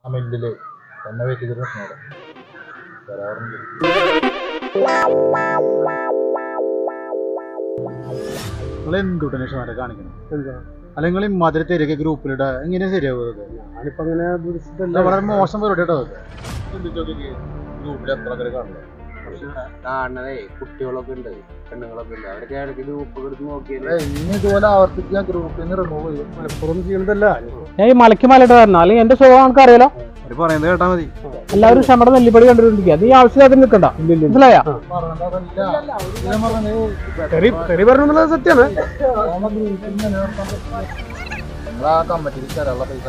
ആ മില്ലില് എന്നെ വെയിറ്റ് ചെയ്തിട്ട് പ്രശ്നമില്ല വരാറുണ്ട്. നിങ്ങൾ എന്തുട്ടനെ ക്ഷമാരെ കാണിക്കണം? അല്ലെങ്കിൽ ഇമ്മാതിരി തിരക്ക് ഗ്രൂപ്പിലിടാ എങ്ങനെയാ ശരിയാവുക? ഞാനിപ്പോ അങ്ങനെ വളരെ മോശം പരിപാടി കേട്ടോ. ഗ്രൂപ്പിൽ എത്ര പേര് കാണില്ല കാണണതേ കുട്ടികളൊക്കെ ഉണ്ട്, പെണ്ണുങ്ങളൊക്കെ ഉണ്ട്, അവരൊക്കെ ഇടയ്ക്ക് ഗ്രൂപ്പൊക്കെ എടുത്ത് നോക്കിയാലേ ഇനി ഇതുപോലെ ആവർത്തിച്ച് ഗ്രൂപ്പിൽ നിന്ന് റിമൂവ് ചെയ്യും. മലപ്പുറം ചെയ്യണതല്ല. ഞാൻ ഈ മലയ്ക്ക് മലയിട്ട് വരണം, അല്ലെങ്കിൽ എന്റെ സ്വഭാവം നമുക്ക് അറിയാലോ. പറയുന്നത് കേട്ടാ മതി. എല്ലാവരും ക്ഷമയുടെ നെല്ലിപ്പടി കണ്ടിരിക്കുക. നീ ആവശ്യമില്ലാതെ നിൽക്കണ്ട, മനസ്സിലായാ? തെറി പറഞ്ഞത് സത്യമാണ്. നമ്മളാ കമ്മിറ്റിയിൽ തരാനുള്ള പൈസ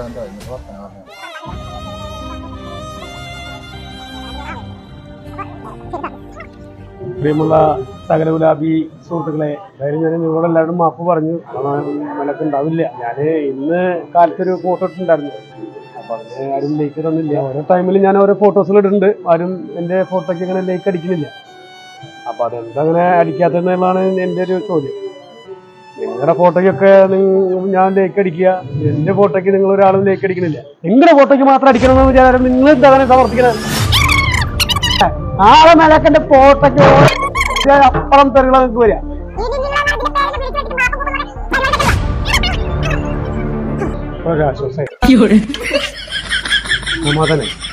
പ്രിയമുള്ള സകല ഗുലാബി സുഹൃത്തുക്കളെ, അതായത് ഞാൻ നിങ്ങളോടെല്ലാവരും മാപ്പ് പറഞ്ഞു. മലക്ക് ഉണ്ടാവില്ല. ഞാൻ ഇന്ന് കാലത്തൊരു ഫോട്ടോ ഇട്ടിട്ടുണ്ടായിരുന്നു. അപ്പൊ അതിന് ആരും ലൈക്ക് തന്നില്ല. ഓരോ ടൈമിൽ ഞാൻ ഓരോ ഫോട്ടോസിൽ ഇടുന്നുണ്ട്, ആരും എൻ്റെ ഫോട്ടോയ്ക്ക് അങ്ങനെ ലൈക്ക് അടിക്കുന്നില്ല. അപ്പൊ അതെന്തങ്ങനെ അടിക്കാത്തതെന്നുള്ളതാണ് എൻ്റെ ഒരു ചോദ്യം. നിങ്ങളുടെ ഫോട്ടോയ്ക്കൊക്കെ ഞാൻ ലൈക്ക് അടിക്കുക, എൻ്റെ ഫോട്ടോയ്ക്ക് നിങ്ങൾ ഒരാളും ലൈക്ക് അടിക്കുന്നില്ല. നിങ്ങളുടെ ഫോട്ടോയ്ക്ക് മാത്രം അടിക്കണമെന്ന് വിചാരം നിങ്ങൾ എന്താണ് സമർത്ഥിക്കുന്നത്? ആളെ മലക്കന്റെ ഫോട്ടോയ്ക്ക് അപ്പുറം തെറികള നിങ്ങൾക്ക് വരിക. ഒരാശ്വാസം സമാധാനം.